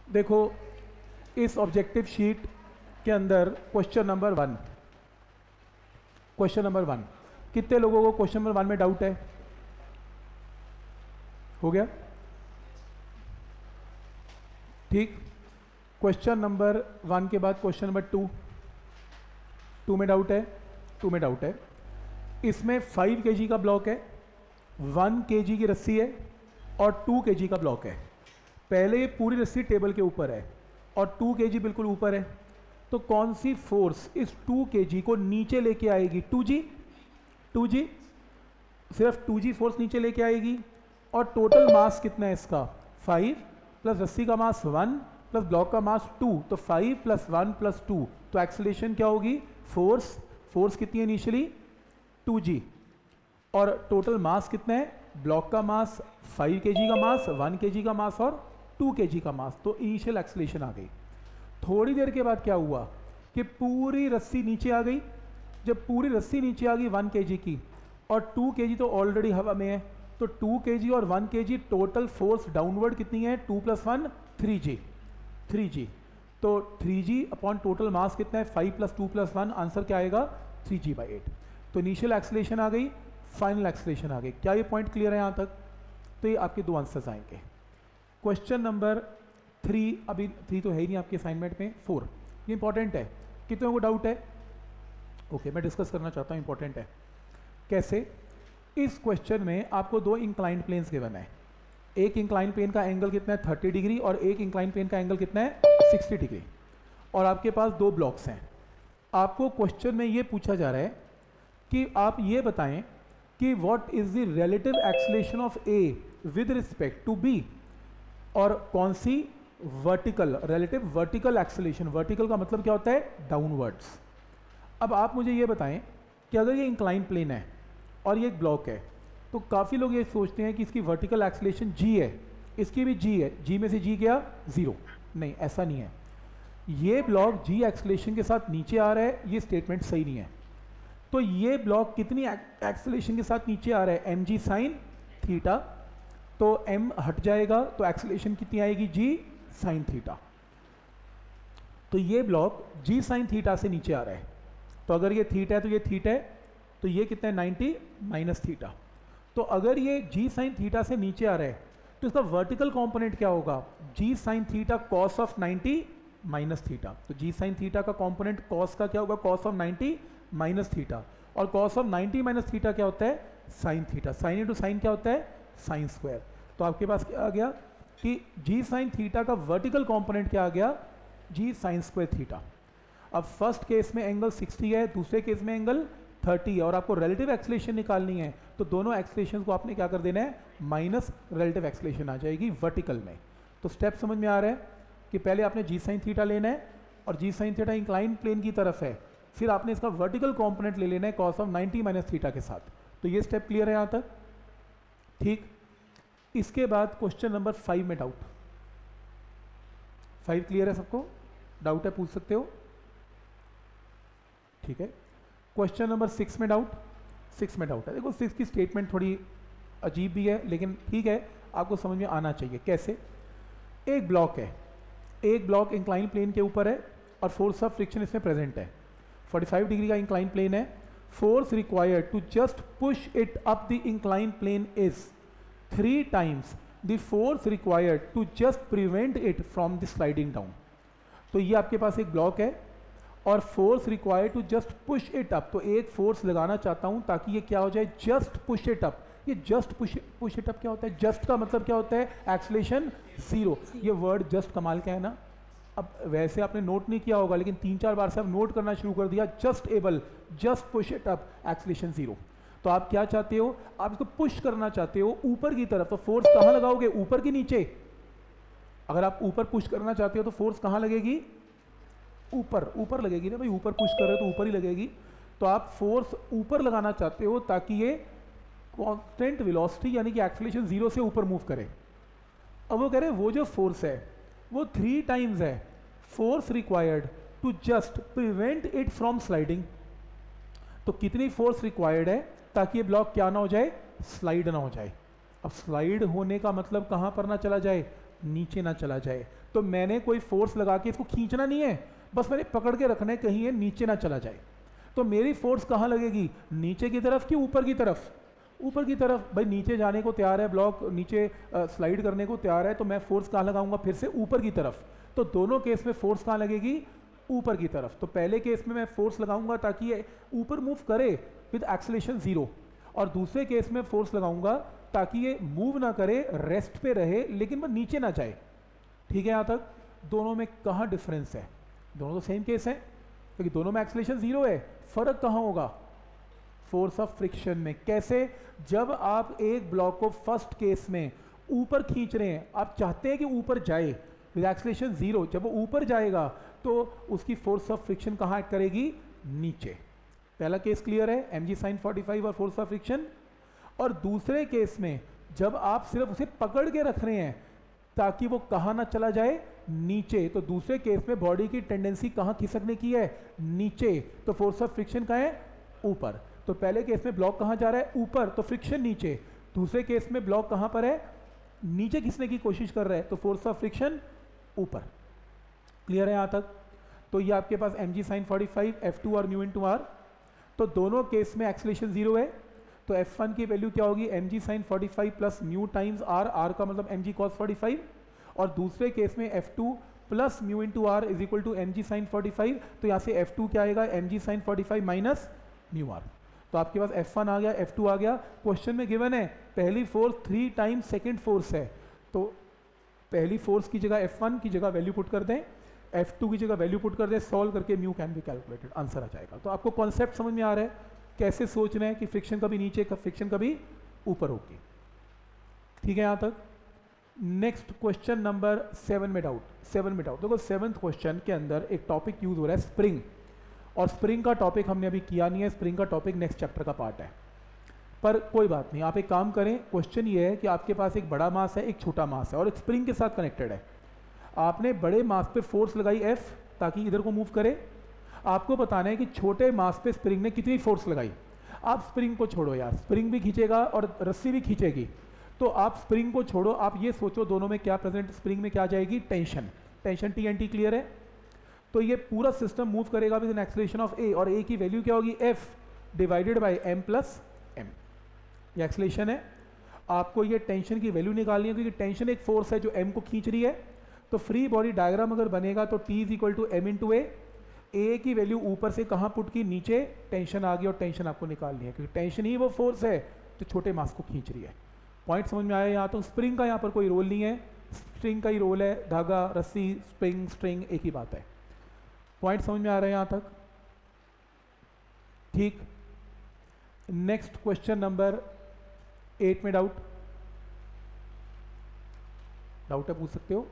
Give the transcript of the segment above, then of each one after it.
देखो इस objective sheet के अंदर क्वेश्चन नंबर 1 कितने लोगों को क्वेश्चन नंबर 1 में डाउट है? हो गया ठीक। क्वेश्चन नंबर 1 के बाद क्वेश्चन नंबर 2 में डाउट है? 2 में डाउट है। इसमें 5 kg का ब्लॉक है, 1 kg की रस्सी है और 2 kg का ब्लॉक है। पहले ये पूरी रस्सी टेबल के ऊपर है और 2 kg बिल्कुल ऊपर है, तो कौन सी फोर्स इस 2 kg को नीचे लेके आएगी? 2g सिर्फ 2g फोर्स नीचे लेके आएगी। और टोटल मास कितना है इसका? 5 प्लस रस्सी का मास 1 प्लस ब्लॉक का मास 2, तो 5 + 1 + 2, तो एक्सेलरेशन क्या होगी? फोर्स कितनी है इनिशियली? 2g। और टोटल मास कितना है? ब्लॉक का मास 5 kg का मास, 1 kg का मास और 2 kg का मास, तो इनिशियल एक्सेलरेशन आ गई। थोड़ी देर के बाद क्या हुआ कि पूरी रस्सी नीचे आ गई। जब पूरी रस्सी नीचे आ गई 1 kg की और 2 kg तो ऑलरेडी हवा में है, तो 2 kg और 1 kg टोटल फोर्स डाउनवर्ड कितनी है? 2 + 1 3g। तो 3g अपॉन टोटल मास कितना है? 5 + 2 + 1, आंसर क्या आएगा? 3g/8। तो इनिशियल एक्सेलरेशन आ गई, फाइनल एक्सेलरेशन आ गई। क्या ये पॉइंट क्लियर है यहाँ तक? तो ये आपके 2 आंसर्स आएंगे। क्वेश्चन नंबर 3, अभी 3 तो है ही नहीं आपके असाइनमेंट में, 4 ये इंपॉर्टेंट है। कितनों को डाउट है? ओके, मैं डिस्कस करना चाहता हूँ, इंपॉर्टेंट है। कैसे? इस क्वेश्चन में आपको 2 इंक्लाइंड प्लेन्स गिवन है। एक इंक्लाइंड प्लेन का एंगल कितना है? 30 डिग्री, और एक इंक्लाइंड प्लेन का एंगल कितना है? 60 डिग्री। और आपके पास 2 ब्लॉक्स हैं। आपको क्वेश्चन में ये पूछा जा रहा है कि आप ये बताएं कि what is the relative acceleration of A with respect to B, और कौन सी vertical, relative vertical acceleration. Vertical का मतलब क्या होता है? डाउनवर्ड्स। अब आप मुझे ये बताएं कि अगर ये इंक्लाइन प्लेन है और ये एक ब्लॉक है, तो काफ़ी लोग ये सोचते हैं कि इसकी वर्टिकल एक्सेलरेशन g है, इसकी भी g है। g में से g गया 0। नहीं, ऐसा नहीं है। ये ब्लॉक g एक्सेलरेशन के साथ नीचे आ रहा है, ये स्टेटमेंट सही नहीं है। तो ये ब्लॉक कितनी एक्सेलरेशन के साथ नीचे आ रहा है? mg sin theta. तो m हट जाएगा तो एक्सेलरेशन कितनी आएगी? g sin theta. तो ये ब्लॉक g sin थीटा से नीचे आ रहा है। तो अगर ये थीटा है तो ये थीटा है, तो ये कितना है? 90 - थीटा। तो अगर ये g sin थीटा से नीचे आ रहा है तो इसका वर्टिकल कंपोनेंट क्या होगा? g sin theta cos of 90 - theta. तो g sin थीटा का कंपोनेंट cos का क्या होगा? cos of 90 - theta. और cos of 90 - थीटा क्या होता है? sin theta. sin into sine क्या होता है? sin square. तो आपके पास क्या आ गया कि g sin थीटा का वर्टिकल कंपोनेंट क्या आ गया? g sin square theta. अब फर्स्ट केस में एंगल 60 है, दूसरे केस में एंगल 30 है, और आपको रिलेटिव एक्सेलरेशन निकालनी है, तो दोनों एक्सेलरेशन को आपने क्या कर देना है? माइनस रिलेटिव एक्सेलरेशन आ जाएगी वर्टिकल में। तो स्टेप समझ में आ रहा है कि पहले आपने g sin थीटा लेना है, और g sin theta incline plane की तरफ है, फिर आपने इसका वर्टिकल कंपोनेंट ले लेना है cos of 90 - थीटा के साथ। तो ये स्टेप क्लियर है यहाँ तक? ठीक। इसके बाद क्वेश्चन नंबर 5 में डाउट। 5 क्लियर है सबको? डाउट है, पूछ सकते हो। ठीक है। क्वेश्चन नंबर 6 में डाउट। 6 में डाउट है। देखो 6 की स्टेटमेंट थोड़ी अजीब भी है, लेकिन ठीक है, आपको समझ में आना चाहिए। कैसे? एक ब्लॉक है, एक ब्लॉक इंक्लाइन प्लेन के ऊपर है और फोर्स ऑफ फ्रिक्शन इसमें प्रेजेंट है। 45 डिग्री का इंक्लाइन प्लेन है। Force required to just push it up the incline plane is 3 times the force required to just prevent it from the sliding down. तो ये आपके पास एक ब्लॉक है और force required to just push it up. तो एक force लगाना चाहता हूं ताकि ये क्या हो जाए? Just push it up. ये जस्ट पुश इट अप क्या होता है? जस्ट का मतलब क्या होता है? एक्सेलरेशन 0। ये वर्ड जस्ट कमाल का है ना। अब वैसे आपने नोट नहीं किया होगा, लेकिन 3-4 बार से आप नोट करना शुरू कर दिया। Just able, just push it up, acceleration 0। तो आप क्या चाहते हो? आप इसको पुश करना चाहते हो ऊपर की तरफ। तो फोर्स कहां लगाओगे? ऊपर की नीचे? अगर आप ऊपर पुश करना चाहते हो तो फोर्स कहां लगेगी? ऊपर लगेगी ना भाई। ऊपर पुश कर रहे हो तो ऊपर ही लगेगी। तो आप फोर्स ऊपर लगाना चाहते हो ताकि ये कांस्टेंट वेलोसिटी यानी कि एक्सेलरेशन 0 से ऊपर मूव करे। अब वो कह रहे हैं वो जो फोर्स है वो 3 times है force required to just prevent it from sliding. तो कितनी फोर्स रिक्वायर्ड है ताकि ये ब्लॉक क्या ना हो जाए? स्लाइड ना हो जाए। अब स्लाइड होने का मतलब कहां पर ना चला जाए? नीचे ना चला जाए। तो मैंने कोई फोर्स लगा के इसको खींचना नहीं है, बस मैंने पकड़ के रखना है कहीं ये नीचे ना चला जाए। तो मेरी फोर्स कहाँ लगेगी, नीचे की तरफ कि ऊपर की तरफ? ऊपर की तरफ। भाई नीचे जाने को तैयार है ब्लॉक, नीचे स्लाइड करने को तैयार है, तो मैं फोर्स कहाँ लगाऊंगा, फिर से ऊपर की तरफ। तो दोनों केस में फोर्स कहाँ लगेगी, ऊपर की तरफ। तो पहले केस में मैं फोर्स लगाऊंगा ताकि ये ऊपर मूव करे विद एक्सेलेरेशन 0, और दूसरे केस में फोर्स लगाऊंगा ताकि ये मूव ना करे, रेस्ट पे रहे, लेकिन वो नीचे ना जाए। ठीक है यहाँ तक? दोनों में कहाँ डिफरेंस है? दोनों तो सेम केस है, क्योंकि दोनों में एक्सेलेरेशन 0 है। फर्क कहाँ होगा, फोर्स ऑफ फ्रिक्शन में। कैसे? जब आप एक ब्लॉक को फर्स्ट केस में ऊपर खींच रहे हैं, आप चाहते हैं कि ऊपर जाए विद एक्सेलेरेशन 0, जब वो ऊपर जाएगा तो उसकी फोर्स ऑफ फ्रिक्शन कहाँ एक्ट करेगी, नीचे। पहला केस क्लियर है, mg sin 45 और फोर्स ऑफ फ्रिक्शन। और दूसरे केस में जब आप सिर्फ उसे पकड़ के रख रहे हैं ताकि वो कहाँ ना चला जाए, नीचे, तो दूसरे केस में बॉडी की टेंडेंसी कहाँ खिसकने की है, नीचे। तो फोर्स ऑफ फ्रिक्शन कहाँ है, ऊपर। तो पहले केस में ब्लॉक कहाँ जा रहा है, ऊपर, तो फ्रिक्शन नीचे। दूसरे केस में ब्लॉक कहाँ पर है, नीचे खींचने की कोशिश कर रहा है, तो फोर्स ऑफ फ्रिक्शन ऊपर। क्लियर है यहाँ तक? तो ये आपके पास mg sin 45, F2 और म्यू इंटू आर। तो दोनों केस में एक्सेलेरेशन 0 है, तो F1 की वैल्यू क्या होगी, mg sin 45 plus mu times R, R का मतलब mg cos 45, और दूसरे केस में F2 plus mu into R is equal to mg sin 45। तो यहाँ से F2 क्या आएगा, mg sin 45 minus mu R. तो आपके पास F1 आ गया, F2 आ गया। क्वेश्चन में गिवन है पहली फोर्स 3 टाइम्स सेकेंड फोर्स है, तो पहली फोर्स की जगह F1 की जगह वैल्यू पुट कर दें, F2 की जगह वैल्यू पुट कर दें, सॉल्व करके mu can be calculated, answer आ जाएगा। तो आपको कॉन्सेप्ट समझ में आ रहा है, कैसे सोच रहे हैं कि फ्रिक्शन कभी नीचे, फ्रिक्शन कभी ऊपर होगी। ठीक है यहाँ तक? नेक्स्ट क्वेश्चन नंबर 7 में डाउट, 7 में डाउट। देखो 7th क्वेश्चन के अंदर एक टॉपिक यूज हो रहा है स्प्रिंग, और स्प्रिंग का टॉपिक हमने अभी किया नहीं है, स्प्रिंग का टॉपिक नेक्स्ट चैप्टर का पार्ट है। पर कोई बात नहीं, आप एक काम करें, क्वेश्चन ये है कि आपके पास एक बड़ा मास है, एक छोटा मास है, और एक स्प्रिंग के साथ कनेक्टेड है। आपने बड़े मास पे फोर्स लगाई F ताकि इधर को मूव करे। आपको बताना है कि छोटे मास पे स्प्रिंग ने कितनी फोर्स लगाई। आप स्प्रिंग को छोड़ो यार, स्प्रिंग भी खींचेगा और रस्सी भी खींचेगी, तो आप स्प्रिंग को छोड़ो, आप ये सोचो दोनों में क्या प्रेजेंट, स्प्रिंग में क्या जाएगी, टेंशन। टेंशन TNT क्लियर है? तो ये पूरा सिस्टम मूव करेगा with an acceleration of a, और a की वैल्यू क्या होगी, F divided by m plus m। ये एक्सेलरेशन है। आपको ये टेंशन की वैल्यू निकालनी है, क्योंकि टेंशन एक फोर्स है जो m को खींच रही है। तो फ्री बॉडी डायग्राम अगर बनेगा तो T is equal to m into a की वैल्यू ऊपर से कहाँ पुट की, नीचे। टेंशन आ गई और टेंशन आपको निकालनी है, क्योंकि टेंशन ही वो फोर्स है जो छोटे मास को खींच रही है। पॉइंट समझ में आया यहाँ? तो स्प्रिंग का यहाँ पर कोई रोल नहीं है, स्प्रिंग का ही रोल है, धागा, रस्सी, स्प्रिंग, स्ट्रिंग एक ही बात है। पॉइंट समझ में आ रहा है यहाँ तक? ठीक। नेक्स्ट क्वेश्चन नंबर 8 में डाउट, डाउट है पूछ सकते हो।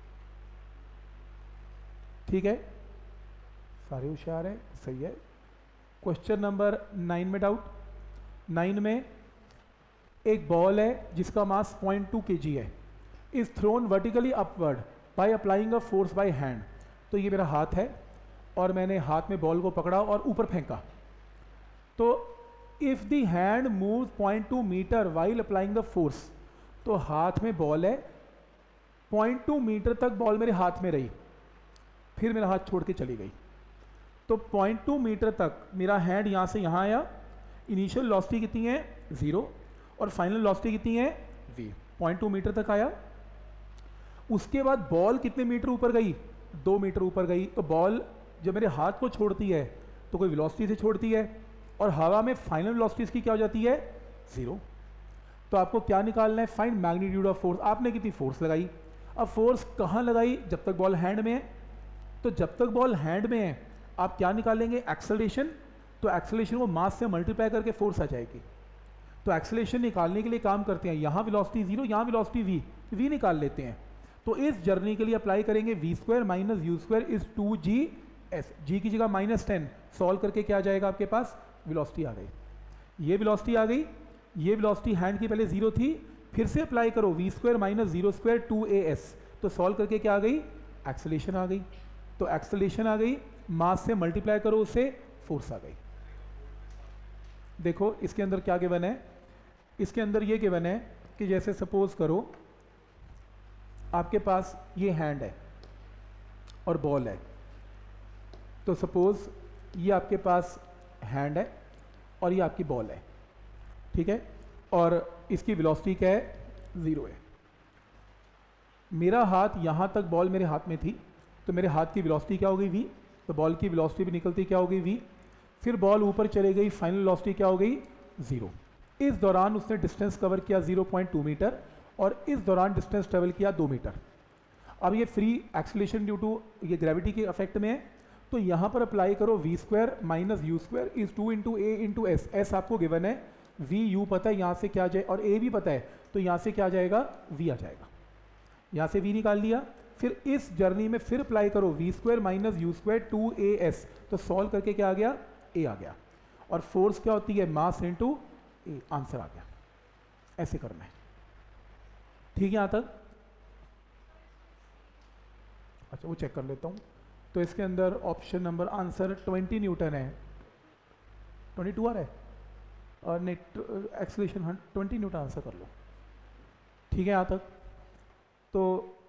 ठीक है, सारे होशियार है, सही है। क्वेश्चन नंबर 9 में डाउट। 9 में एक बॉल है जिसका मास 0.2 kg है, is thrown vertically upward by applying a force by hand. तो ये मेरा हाथ है और मैंने हाथ में बॉल को पकड़ा और ऊपर फेंका। तो if the hand move 0.2 metre while applying the force, तो हाथ में बॉल है, 0.2 मीटर तक बॉल मेरे हाथ में रही, फिर मेरा हाथ छोड़ के चली गई। तो 0.2 मीटर तक मेरा हैंड यहाँ से यहाँ आया, इनिशियल वेलोसिटी कितनी है 0, और फाइनल वेलोसिटी कितनी है v। 0.2 मीटर तक आया। उसके बाद बॉल कितने मीटर ऊपर गई, 2 मीटर ऊपर गई। तो बॉल जब मेरे हाथ को छोड़ती है तो कोई वेलोसिटी से छोड़ती है, और हवा में फाइनल वेलोसिटी इसकी क्या हो जाती है 0। तो आपको क्या निकालना है, फाइंड मैग्नीट्यूड ऑफ फोर्स। आपने कितनी फोर्स लगाई, अब फोर्स कहाँ लगाई, जब तक बॉल हैंड में है। तो जब तक बॉल हैंड में है आप क्या निकालेंगे, एक्सेलरेशन। तो एक्सेलरेशन को मास से मल्टीप्लाई करके फोर्स आ जाएगी। तो एक्सेलरेशन निकालने के लिए काम करते हैं, यहाँ वेलोसिटी 0, यहाँ वेलोसिटी v निकाल लेते हैं। तो इस जर्नी के लिए अप्लाई करेंगे v² minus u² is 2gs, g की जगह -10, सॉल्व करके क्या आ जाएगा आपके पास, वेलोसिटी आ गई। ये वेलोसिटी आ गई, ये वेलोसिटी हैंड की पहले 0 थी, फिर से अप्लाई करो v² माइनस 0² 2as, तो सॉल्व करके क्या आ गई, एक्सेलरेशन आ गई। तो एक्सेलरेशन आ गई, मास से मल्टीप्लाई करो उससे, फोर्स आ गई। देखो इसके अंदर क्या गिवन है, इसके अंदर ये गिवन है कि जैसे सपोज करो आपके पास ये हैंड है और बॉल है, तो सपोज ये आपके पास हैंड है और ये आपकी बॉल है, ठीक है, और इसकी वेलोसिटी क्या है, 0 है। मेरा हाथ यहाँ तक, बॉल मेरे हाथ में थी, तो मेरे हाथ की वेलोसिटी क्या हो गई, v, तो बॉल की वेलोसिटी भी निकलती क्या हो गई, v, फिर बॉल ऊपर चले गई, फाइनल वेलोसिटी क्या हो गई, 0। इस दौरान उसने डिस्टेंस कवर किया 0.2 मीटर और इस दौरान डिस्टेंस ट्रेवल किया 2 मीटर। अब ये फ्री एक्सेलरेशन ड्यू टू ये ग्रेविटी के इफेक्ट में है, तो यहाँ पर अप्लाई करो v² minus u² is 2 into A into S. S आपको गिवन है, v u पता है, यहाँ से क्या जाए, और a भी पता है, तो यहाँ से क्या जाएगा, v आ जाएगा। यहाँ से v निकाल लिया, फिर इस जर्नी में फिर अप्लाई करो v² माइनस u² 2as, तो सॉल्व करके क्या आ गया, a आ गया। और फोर्स क्या होती है, मास इंटू ए, आंसर आ गया। ऐसे करना है, ठीक है यहाँ तक। अच्छा वो चेक कर लेता हूँ, तो इसके अंदर ऑप्शन नंबर आंसर 20 न्यूटन है, 22 आ रहा है, और नेट एक्सेलरेशन 20 न्यूटन आंसर कर लो, ठीक है यहाँ तक। तो